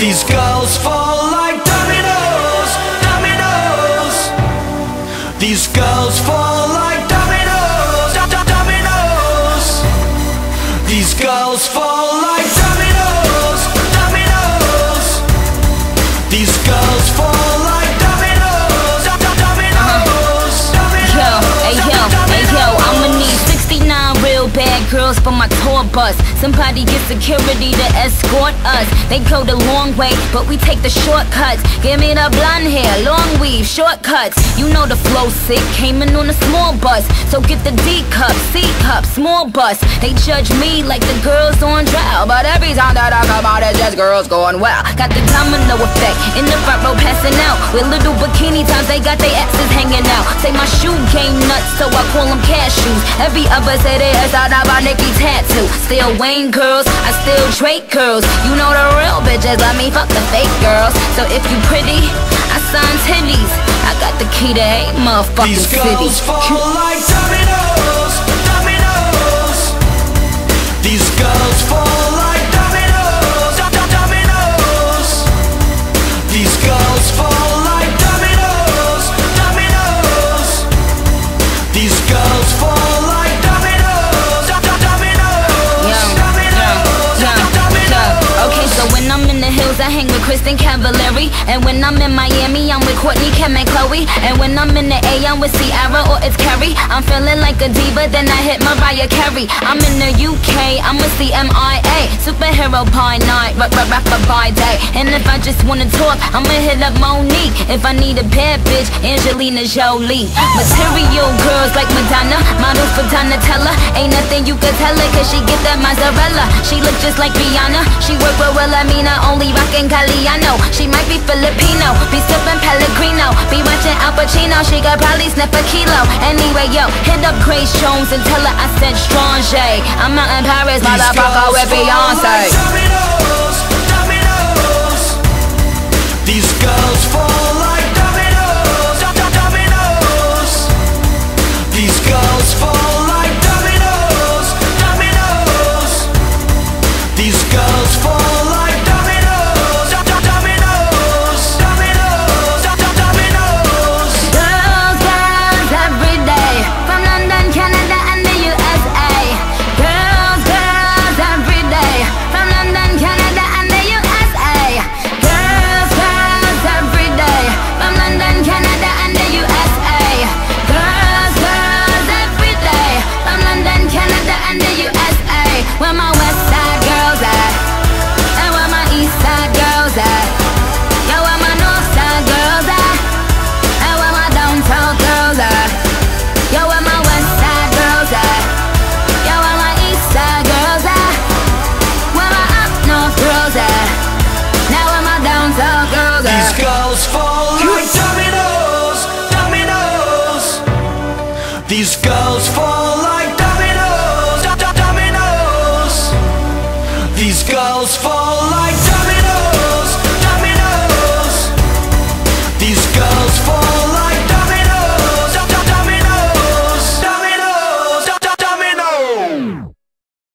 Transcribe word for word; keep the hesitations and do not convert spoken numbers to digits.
These girls fall like dominoes, dominoes. These girls fall like dominoes, do- do- dominoes. These girls fall like dominoes, dominoes. These girls fall like dominoes, do- do- dominoes. Yo, hey yo, hey yo, I'ma need sixty-nine real bad girls for my tour bus. Somebody get security to escort us. They go the long way, but we take the shortcuts. Give me the blonde hair, long weave, shortcuts. You know the flow sick, came in on a small bus. So get the D cup, C cup, small bus. They judge me like the girls on trial, but every time that I come out, it's just girls going well. Got the domino effect, in the front row passing out. With little bikini times, they got their asses hanging out. Say my shoe game nuts, so I call them cashews. Every other say they is out of my Nicki tattoo. Still Wayne girls, I still Drake girls. You know the real bitches let me fuck the fake girls. So if you pretty, I sign titties. I got the key to eight motherfucking These cities. girls fall like dominoes, dominoes. These girls fall like dominoes, do- do- dominoes. These girls fall like dominoes, dominoes. These girls fall like dominoes, do- do- dominoes. Yeah, Dominoes, yeah, do- dominoes. Okay, so when I'm in the hills, I hang with Kristen Cavallari. And when I'm in Miami, I'm with Courtney, Kim, and Chloe. And when I'm in the A, I'm with Ciara or it's Carrie. I'm feeling like a diva, then I hit Mariah Carey. I'm in the U K, I'm with C M I A. Superhero by night, rock, rock, rapper by day. And if I just wanna talk, I'ma hit up Monique. If I need a bad bitch, Angelina Jolie. Material girls like Madonna, models for Donatella. Ain't nothing you can tell her, cause she get that mozzarella. She look just like Rihanna, she work with Wilhelmina, only rockin' Galliano. She might be Filipino, be sippin' Pellegrino, be watching Al Pacino, she could probably sniff a kilo. Anyway, yo, hit up Grace Jones and tell her I said Strange. I'm out in Paris, motherfucker, with Beyonce. Dominoes, dominoes. These girls fall like dominoes, do- do- dominoes. These girls fall like dominoes, dominoes. These girls fall like dominoes, do- do- dominoes, dominoes, do- do- dominoes. Girls, girls, every day, from London, Canada, and the U S A. Girls, girls, every day, from London, Canada, and the U S A. Girls, girls, every day, from London, Canada, and the U S A. Girls, girls, every day, from London, Canada, and the U S A. Where my West Side girls at? And where my East Side girls at? Yo, where my North Side girls at? And where my down south girls at? Yo, where my West Side girls at? Yo, where my East Side girls at? Where my up north girls at? Now where my down south girls These at? girls fall like dominoes, dominoes. These girls fall